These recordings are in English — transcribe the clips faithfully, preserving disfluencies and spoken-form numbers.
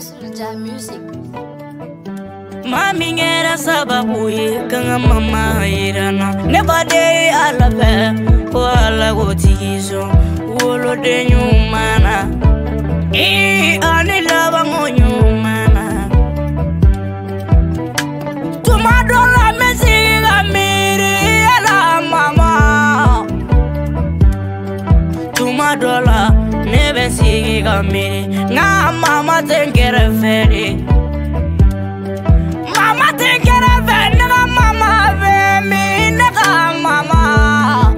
Soulja Music. Mami ngera sababu ye kanga mama irana never day alabe ko ala go tigizo wolo de nyumana e ani lava ngonyumana tuma dola mesiga miri ala mama tuma dola nebe siga miri nga mama tenkere feri. Mama take care of it, nigga, mama, me, nigga, mama.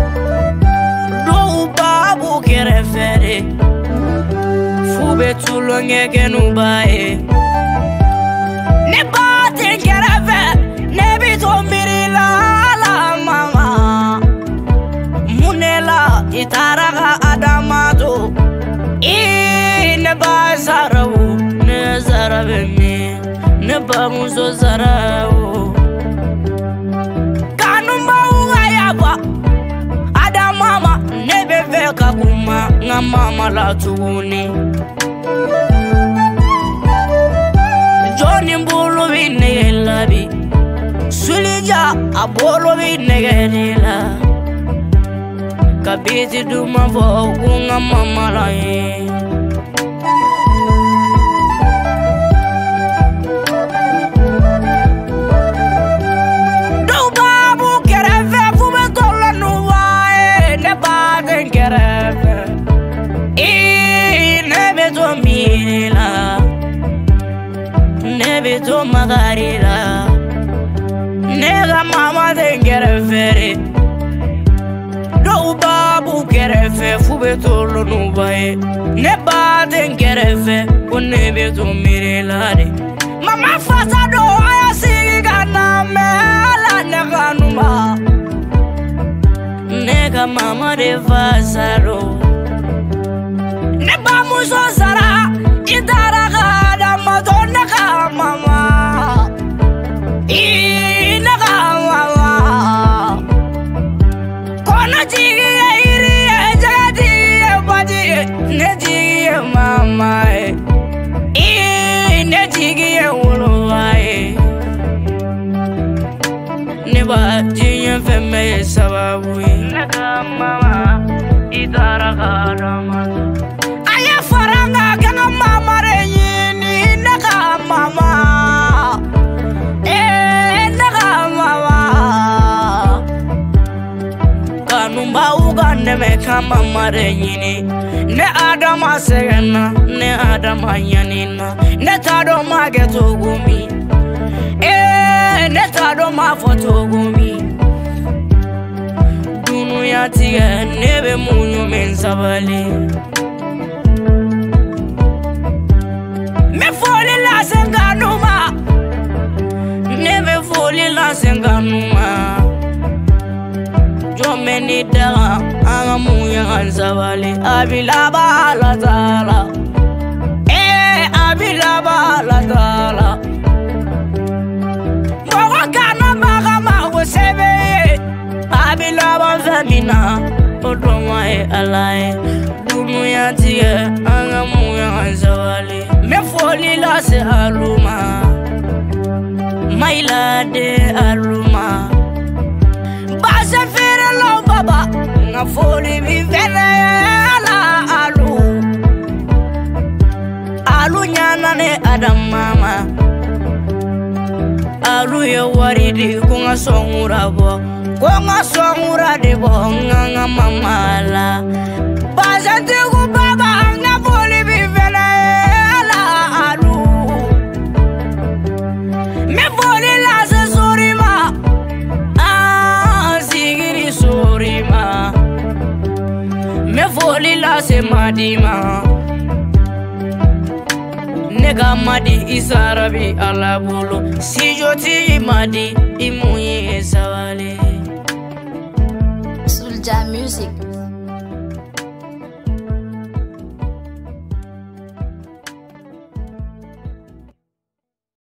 No babu kere fere. Fube too long again, ubae. Neba take care of it, nebi to mirila, la mama. Munela, itaraga adamato. E neba zarawu, ne zarabe me. Neba muzo zarao kanumba uayaba ada mama nebe veka kuma nga mama la tuuni Johnny mbulu binege labi Sulija abolo binege nila Kabiti duma vogu nga mama la ye to magarila nega mama dengere fere do babu kere fe fube to lo nubae ne ba dengere fe kunne be to mirela de mama fasa do aya siga na me la nega numa nega mama de fasa do ne ba muso sara idara ga da madonna ka mama mama e ne jigi e wolo ai ne ba jinya femme sababu naga mama idara garama aya faranga kana mama re yini naga mama e naga mama kanumba ugande me kama mare yini ne adama segena ne adama yanina ne tado mageto gumi eh ne tado ma foto gumi dunu ya tiga nebe munyu mensabali me foli la senganuma nebe foli la senganuma Jomeni daga anga muya ansabali abilaba la tala eh abilaba la tala Moga kana maga mago sebe abilaba femina odoma e alai dumu ya tie anga muya ansabali me foli la se aluma maila de aluma Base fere lo baba na foli bi vele ala alu alu nyana ne adam mama alu ye waridi kunga songura bo kunga songura de bo nganga mama la base te ku baba na foli bi vele ala alu me foli la se sorima me foli la se madima nega madi isarabi ala bolo si joti madi imuye sawale Soulja Music.